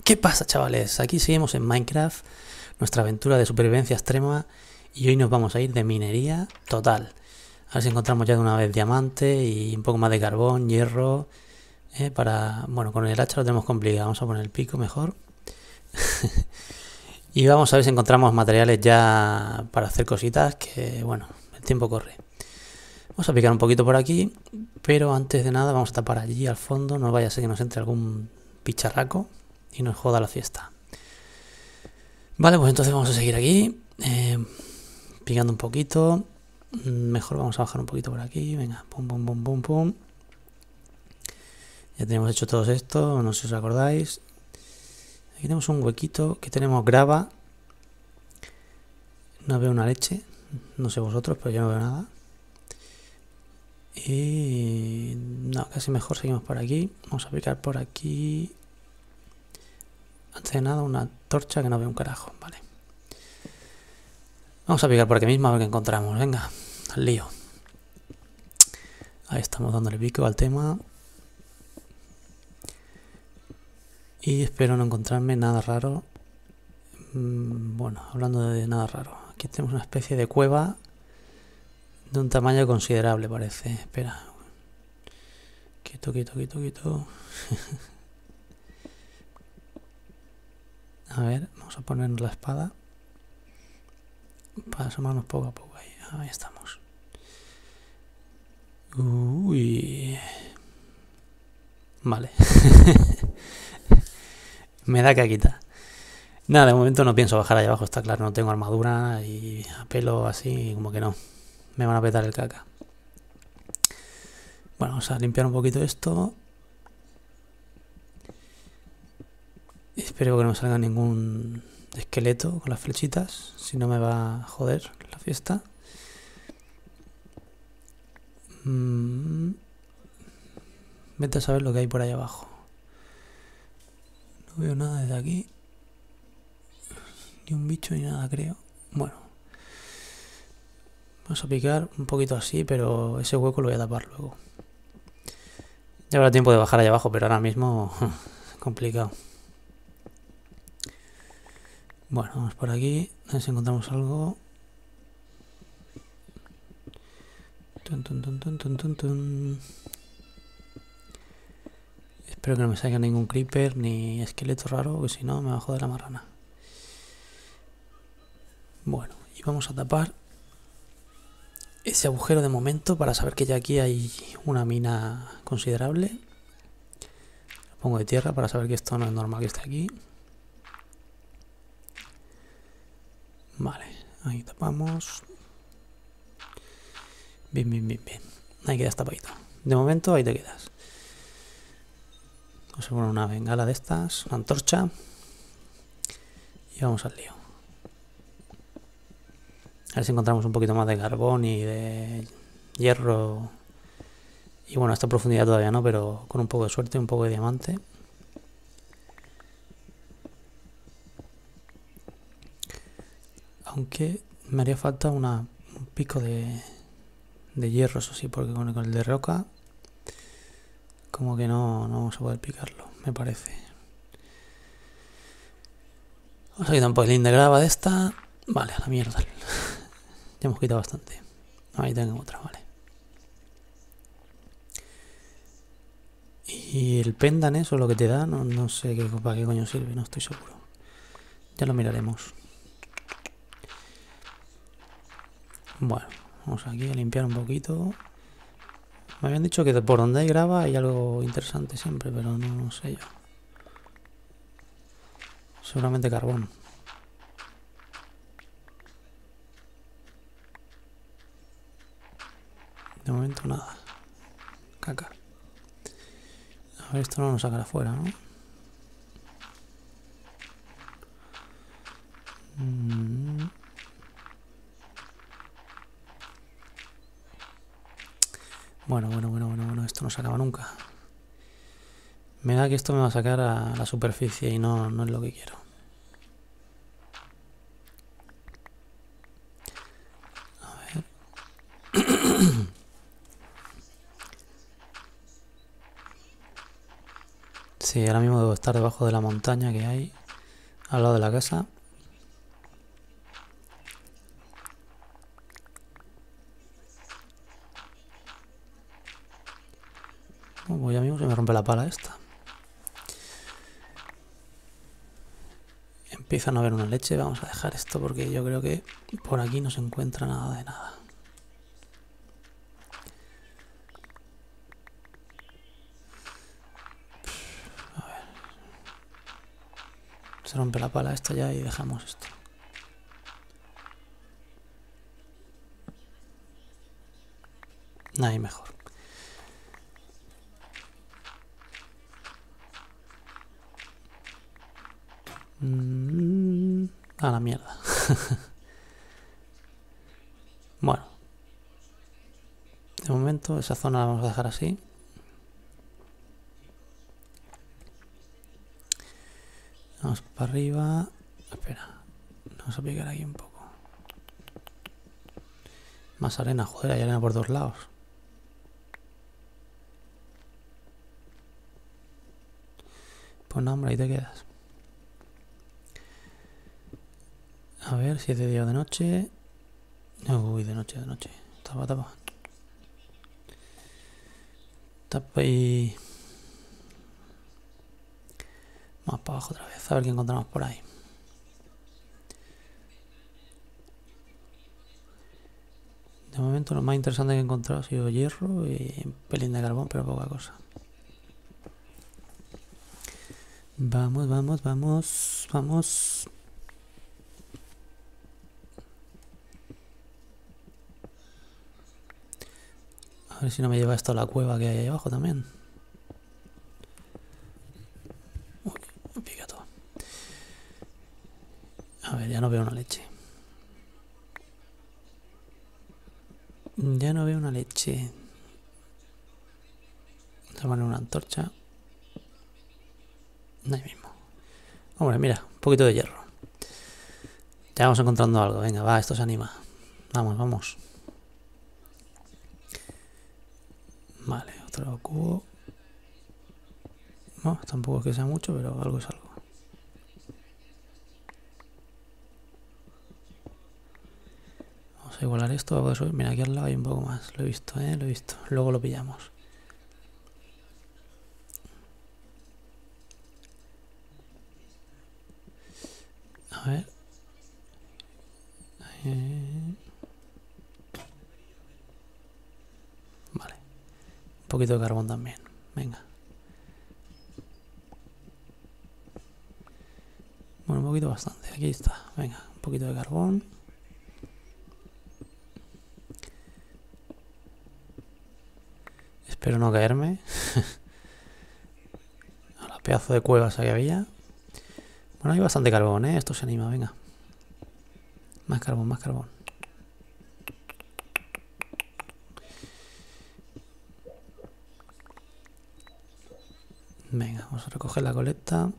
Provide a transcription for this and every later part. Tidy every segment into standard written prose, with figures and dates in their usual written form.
¿Qué pasa, chavales? Aquí seguimos en Minecraft, nuestra aventura de supervivencia extrema, y hoy nos vamos a ir de minería total. A ver si encontramos ya de una vez diamante y un poco más de carbón, hierro, bueno, con el hacha lo tenemos complicado, vamos a poner el pico mejor. Y vamos a ver si encontramos materiales ya para hacer cositas, que bueno, el tiempo corre. Vamos a picar un poquito por aquí, pero antes de nada vamos a tapar allí al fondo, no vaya a ser que nos entre algún picharraco y nos joda la fiesta. Vale, pues entonces vamos a seguir aquí, picando un poquito. Mejor vamos a bajar un poquito por aquí. Venga, pum, pum, pum, pum, pum. Ya tenemos hecho todo esto, no sé si os acordáis. Aquí tenemos un huequito que tenemos grava. No veo una leche, no sé vosotros, pero yo no veo nada. Y no, casi mejor seguimos por aquí. Vamos a picar por aquí. Antes de nada, una torcha que no veo un carajo. Vale. Vamos a picar por aquí mismo a ver qué encontramos. Venga, al lío. Ahí estamos dándole pico al tema. Y espero no encontrarme nada raro. Bueno, hablando de nada raro. Aquí tenemos una especie de cueva de un tamaño considerable, parece. Espera. Quieto, quieto, quieto, quieto. A ver, vamos a ponernos la espada para asomarnos poco a poco. Ahí estamos. Uy. Vale. Me da caquita. Nada, de momento no pienso bajar allá abajo, está claro. No tengo armadura y a pelo así, como que no. Me van a petar el caca. Bueno, vamos a limpiar un poquito esto. Espero que no me salga ningún esqueleto con las flechitas, si no me va a joder la fiesta. Vete a saber lo que hay por ahí abajo. No veo nada desde aquí. Ni un bicho ni nada, creo. Bueno. Vamos a picar un poquito así, pero ese hueco lo voy a tapar luego. Ya habrá tiempo de bajar allá abajo, pero ahora mismo complicado. Bueno, vamos por aquí, a ver si encontramos algo. Tun, tun, tun, tun, tun, tun, tun. Espero que no me salga ningún creeper ni esqueleto raro, que si no me va a joder la marrana. Bueno, y vamos a tapar ese agujero de momento para saber que ya aquí hay una mina considerable. Lo pongo de tierra para saber que esto no es normal que esté aquí. Vale, ahí tapamos. Bien, bien, bien, bien. Ahí quedas tapadito. De momento ahí te quedas. Vamos a poner una bengala de estas, una antorcha. Y vamos al lío. A ver si encontramos un poquito más de carbón y de hierro. Y bueno, a esta profundidad todavía no, pero con un poco de suerte, un poco de diamante. Aunque me haría falta un pico de hierro, eso sí, porque con el de roca como que no vamos a poder picarlo, me parece. Vamos a quitar un poquitín de grava de esta. Vale, a la mierda. Ya hemos quitado bastante. Ahí tengo otra, vale. Y el pendan, eso lo que te da, no sé para qué coño sirve, no estoy seguro. Ya lo miraremos. Bueno, vamos aquí a limpiar un poquito. Me habían dicho que por donde hay grava hay algo interesante siempre, pero no sé yo. Seguramente carbón. De momento nada. Caca. A ver, esto no nos sacará afuera, ¿no? Bueno, esto no se acaba nunca. Me da que esto me va a sacar a la superficie y no es lo que quiero. A ver. Sí, ahora mismo debo estar debajo de la montaña que hay al lado de la casa. Uy, amigo, se me rompe la pala esta. Empieza a no haber una leche. Vamos a dejar esto porque yo creo que por aquí no se encuentra nada de nada. A ver. Se rompe la pala esta ya y dejamos esto. Ahí mejor. A la mierda. Bueno. De momento esa zona la vamos a dejar así. Vamos para arriba. Espera. Vamos a picar aquí un poco. Más arena. Joder, hay arena por todos lados. Pues no, hombre, ahí te quedas. A ver si es de día o de noche. Uy, de noche, de noche. Tapa, tapa. Tapa y... Vamos para abajo otra vez, a ver qué encontramos por ahí. De momento lo más interesante que he encontrado ha sido hierro y un pelín de carbón, pero poca cosa. Vamos, vamos, vamos, vamos. A ver si no me lleva esto a la cueva que hay ahí abajo también. Uy, me pica todo. A ver, ya no veo una leche. Ya no veo una leche. Vamos a poner una antorcha. Ahí mismo. Hombre, mira, un poquito de hierro. Ya vamos encontrando algo. Venga, va, esto se anima. Vamos, vamos. Vale, otro cubo. No, tampoco es que sea mucho, pero algo es algo. Vamos a igualar esto. Algo de subir. Mira, aquí al lado hay un poco más. Lo he visto, lo he visto. Luego lo pillamos. A ver. Vale. Un poquito de carbón también. Venga. Bueno, un poquito bastante. Aquí está. Venga, un poquito de carbón. Espero no caerme. A la pedazo de cuevas que había. Bueno, hay bastante carbón, esto se anima, venga. Más carbón, más carbón. Venga, vamos a recoger la colecta.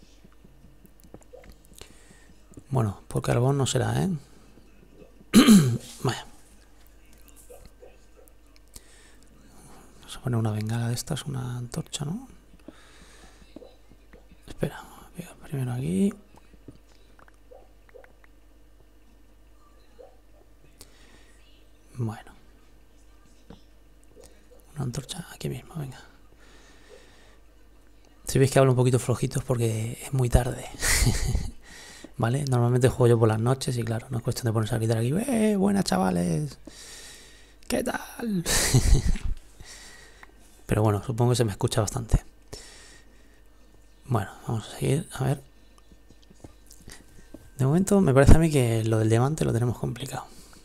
Bueno, por carbón no será, Vaya. Vamos a poner una bengala de estas, una antorcha, ¿no? Espera, primero aquí. Bueno. Una antorcha aquí mismo, venga. Si veis que hablo un poquito flojito es porque es muy tarde. ¿Vale? Normalmente juego yo por las noches y claro, no es cuestión de ponerse a gritar aquí. Buenas chavales! ¿Qué tal? Pero bueno, supongo que se me escucha bastante. Bueno, vamos a seguir, a ver. De momento me parece a mí que lo del diamante lo tenemos complicado.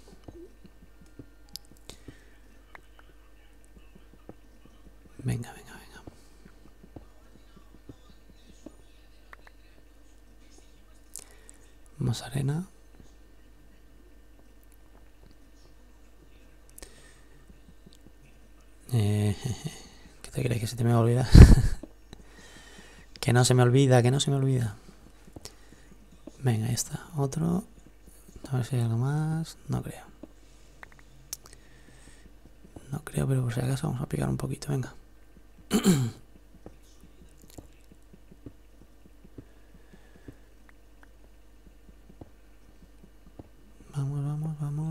Venga, venga, venga. Más arena. ¿Qué te crees? ¿Que se te me va a olvidar? Que no se me olvida, que no se me olvida. Venga, ahí está. Otro. A ver si hay algo más. No creo. No creo, pero por si acaso vamos a picar un poquito. Venga.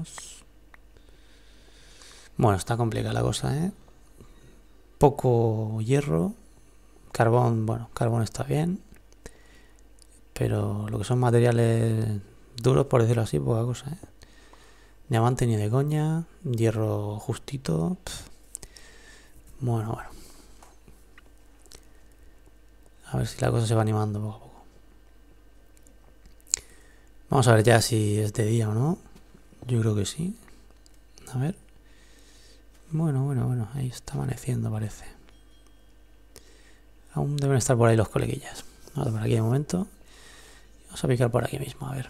menos. Bueno, está complicada la cosa, ¿eh? Poco hierro. Carbón, bueno, carbón está bien. Pero lo que son materiales duros, por decirlo así, poca cosa, ¿eh? Diamante ni de coña. Hierro justito. Bueno. A ver si la cosa se va animando poco a poco. Vamos a ver ya si es de día o no. Yo creo que sí. A ver. Bueno. Ahí está amaneciendo, parece. Aún deben estar por ahí los coleguillas. Vamos por aquí de momento. Vamos a picar por aquí mismo, a ver.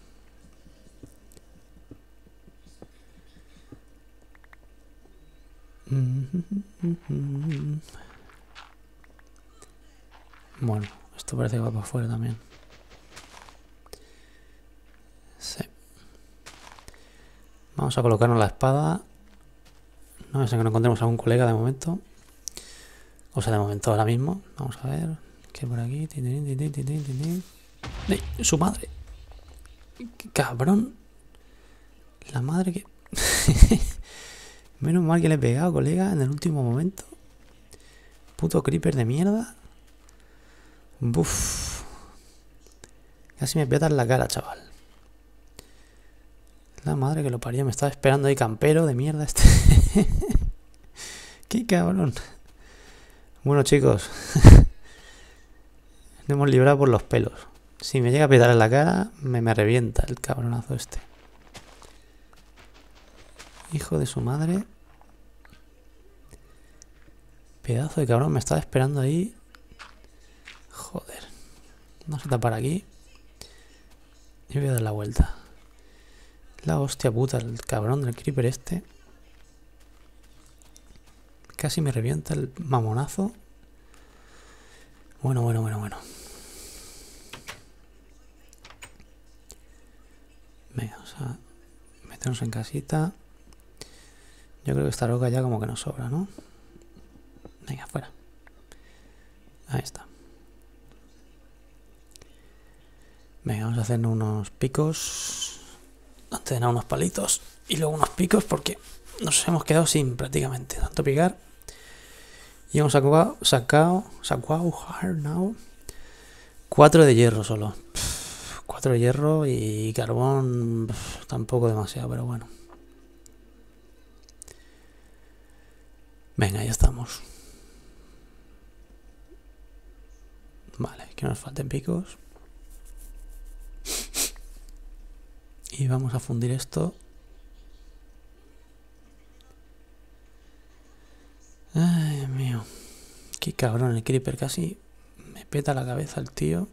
Bueno, esto parece que va para afuera también. Sí. Vamos a colocarnos la espada. No sé que no encontremos a un colega de momento. O sea, de momento ahora mismo. Vamos a ver. ¿Qué por aquí? ¡Su madre! ¡Qué cabrón! La madre que... Menos mal que le he pegado, colega, en el último momento. Puto creeper de mierda. Buf. Casi me petas la cara, chaval. La madre que lo parió. Me estaba esperando ahí campero de mierda este. ¡Qué cabrón! Bueno, chicos. Nos hemos librado por los pelos. Si me llega a petar en la cara, me revienta el cabronazo este. Hijo de su madre. Pedazo de cabrón, me estaba esperando ahí. Joder. Vamos a tapar aquí. Y voy a dar la vuelta. La hostia puta, el cabrón del creeper este. Casi me revienta el mamonazo. Bueno. Venga, vamos a meternos en casita. Yo creo que esta roca ya como que nos sobra, ¿no? Venga, fuera. Ahí está. Venga, vamos a hacernos unos picos. Antes de nada unos palitos. Y luego unos picos porque nos hemos quedado sin prácticamente tanto picar. Y hemos sacado hard now. 4 de hierro solo. 4 de hierro y carbón tampoco demasiado, pero bueno. Venga, ya estamos. Vale, que nos falten picos. Y vamos a fundir esto. Ay, Dios mío. Qué cabrón, el creeper casi me peta la cabeza el tío.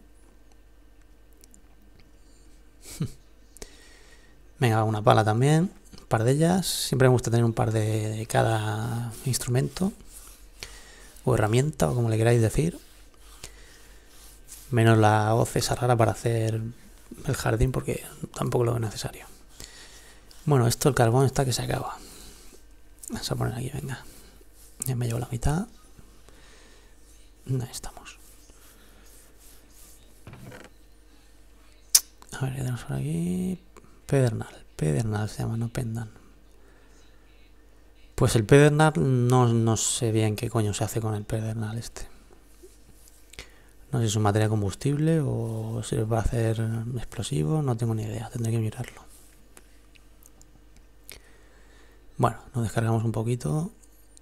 Venga, una pala también. Un par de ellas. Siempre me gusta tener un par de cada instrumento. O herramienta, o como le queráis decir. Menos la hoz esa rara para hacer el jardín, porque tampoco lo veo necesario. Bueno, esto, el carbón está que se acaba. Vamos a poner aquí, venga. Ya me llevo la mitad. Ahí estamos. A ver, ¿qué tenemos por aquí? Pedernal se llama, no pendan. Pues el pedernal no sé bien qué coño se hace con el pedernal este. No sé si es un material combustible o sirve para hacer explosivos, no tengo ni idea, tendré que mirarlo. Bueno, nos descargamos un poquito.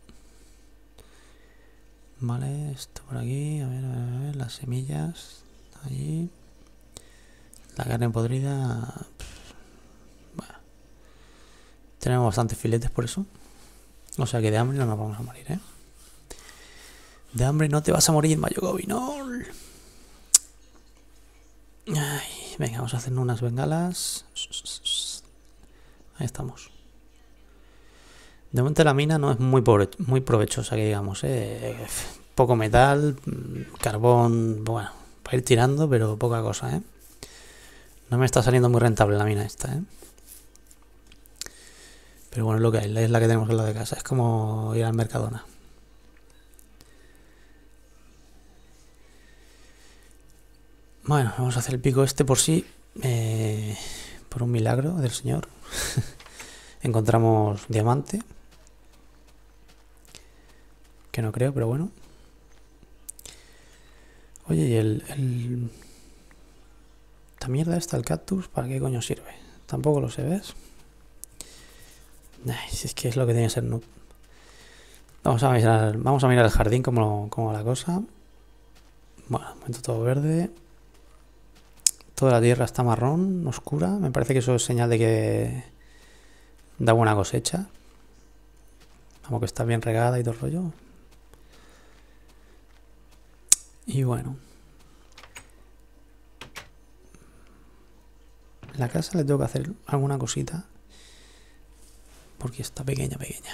Vale, esto por aquí, a ver, las semillas, allí. La carne podrida. Bueno, tenemos bastantes filetes por eso. O sea que de hambre no nos vamos a morir, ¿eh? De hambre no te vas a morir, Mayogobi, no. Ay, venga, vamos a hacer unas bengalas. Ahí estamos. De momento la mina no es muy provechosa, que digamos, poco metal, carbón, bueno, para ir tirando, pero poca cosa, ¿eh? No me está saliendo muy rentable la mina esta, ¿eh? Pero bueno, es lo que hay, es la que tenemos en la de casa, es como ir al Mercadona. Bueno, vamos a hacer el pico este por sí, por un milagro del señor. encontramos diamante. Que no creo, pero bueno. Oye, y esta mierda esta, el cactus, ¿para qué coño sirve? Tampoco lo sé, ¿ves? Ay, si es que es lo que tiene que ser noob. Vamos a mirar el jardín como la cosa. Bueno, momento todo verde. Toda la tierra está marrón, oscura. Me parece que eso es señal de que da buena cosecha. Vamos, que está bien regada y todo el rollo. Y bueno. En la casa le tengo que hacer alguna cosita. Porque está pequeña.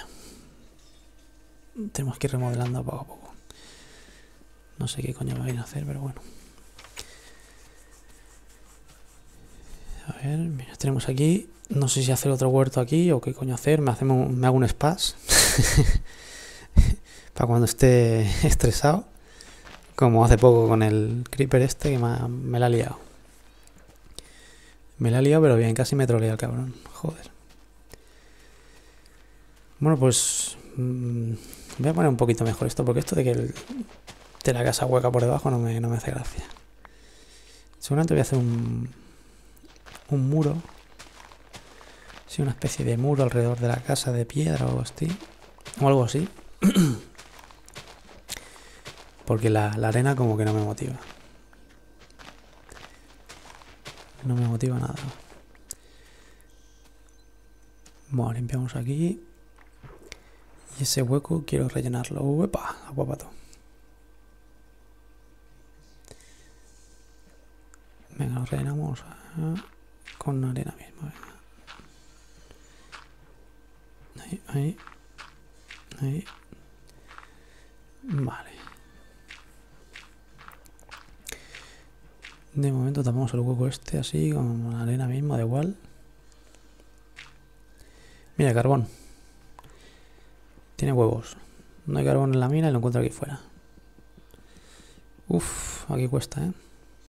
Tenemos que ir remodelando poco a poco. No sé qué coño va a ir a hacer, pero bueno. A ver, mira, tenemos aquí. No sé si hacer otro huerto aquí o qué coño hacer. Me hago un spas. Para cuando esté estresado. Como hace poco con el creeper este que me la ha liado. Me la ha liado, pero bien, casi me trolea el cabrón. Joder. Bueno, pues voy a poner un poquito mejor esto, porque esto de la casa hueca por debajo no me hace gracia. Seguramente voy a hacer un muro. Sí, una especie de muro alrededor de la casa de piedra o algo así. Porque la arena como que no me motiva. No me motiva nada. Bueno, limpiamos aquí. Y ese hueco quiero rellenarlo. ¡Uepa! Aguapato. Venga, lo rellenamos con arena misma. Venga. Ahí. Vale. De momento tapamos el hueco este así, con la arena misma, da igual. Mira, carbón. Tiene huevos. No hay carbón en la mina y lo encuentro aquí fuera. Uf, aquí cuesta, ¿eh?